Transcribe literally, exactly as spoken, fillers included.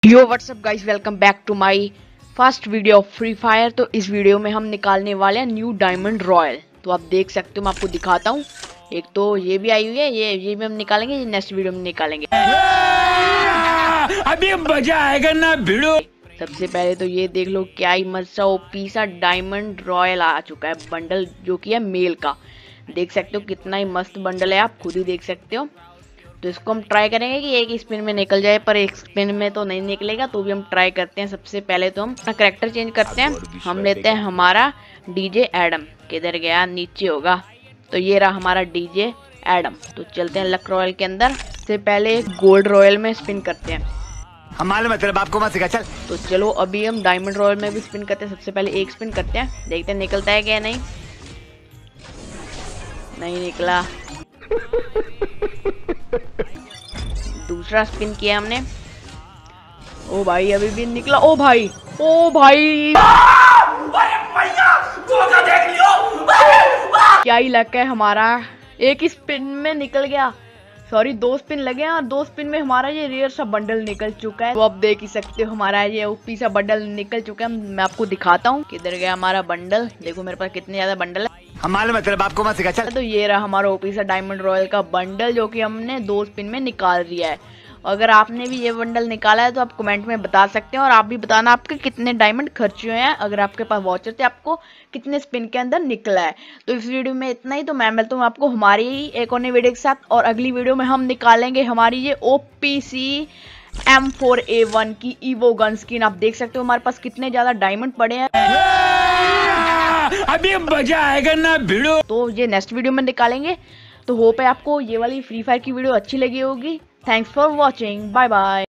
Yo WhatsApp guys, welcome back to my first video of free fire. तो इस video में हम निकालने वाले हैं न्यू डायमंड रॉयल। तो आप देख सकते हो, मैं आपको दिखाता हूँ। एक तो ये भी आई हुई है, ये ये भी हम निकालेंगे, ये नेक्स्ट वीडियो में निकालेंगे। अभी मजा आएगा ना भिड़ो। सबसे पहले तो ये देख लो, क्या ही मजा ओपी सा डायमंड रॉयल आ चुका है बंडल, जो कि है मेल का। देख सकते हो कितना ही मस्त बंडल है, आप खुद ही देख सकते हो। तो इसको हम ट्राई करेंगे कि एक स्पिन में निकल जाए, पर एक स्पिन में तो नहीं निकलेगा, तो भी हम ट्राई करते हैं। सबसे पहले तो हम अपना कैरेक्टर चेंज करते हैं। हम लेते हैं हमारा डीजे एडम। किधर गया? नीचे होगा। तो ये रहा हमारा डीजे एडम। तो चलते हैं लक रॉयल के अंदर। से पहले गोल्ड रॉयल में स्पिन करते हैं। हम मालूम है तेरे बाप को मत सिखा, चल। तो चलो अभी हम डायमंड रॉयल में भी स्पिन करते हैं। सबसे पहले एक स्पिन करते हैं, देखते हैं निकलता है क्या। नहीं नहीं निकला। दूसरा स्पिन किया हमने। ओ भाई अभी भी निकला। ओ भाई, ओ भाई, देख लियो। क्या ही लक है हमारा, एक ही स्पिन में निकल गया। सॉरी, दो स्पिन लगे हैं और दो स्पिन में हमारा ये रेयर सा बंडल निकल चुका है। तो आप देख ही सकते हो हमारा ये ओपी सा बंडल निकल चुका है। मैं आपको दिखाता हूँ किधर गया हमारा बंडल। देखो मेरे पास कितने ज्यादा बंडल है। हम मालूम है तेरे बाप को मत सिखा, चल। तो ये रहा हमारा ओपी सा डायमंड रॉयल का बंडल, जो कि हमने दो स्पिन में निकाल दिया है। अगर आपने भी ये बंडल निकाला है तो आप कमेंट में बता सकते हैं, और आप भी बताना आपके कितने डायमंड खर्च हुए हैं। अगर आपके पास वॉचर थे, आपको कितने स्पिन के अंदर निकला है। तो इस वीडियो में इतना ही। तो मैं मिलता हूँ आपको हमारी एक और नई वीडियो के साथ, और अगली वीडियो में हम निकालेंगे हमारी ये OPC M four A one की ईवो गन स्किन। आप देख सकते हो हमारे पास कितने ज्यादा डायमंड पड़े हैं। अभी मजा आएगा ना भिड़ो। तो ये नेक्स्ट वीडियो में निकालेंगे। तो होप है आपको ये वाली फ्री फायर की वीडियो अच्छी लगी होगी। Thanks for watching, bye bye.